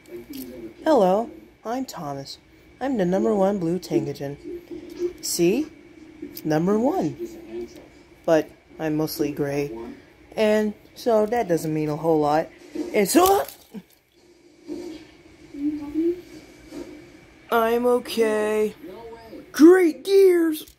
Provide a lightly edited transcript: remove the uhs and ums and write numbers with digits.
Hello, I'm Thomas. I'm the #1 blue Tangagen. See? #1. But I'm mostly gray. And so that doesn't mean a whole lot. And so I'm okay. Great gears!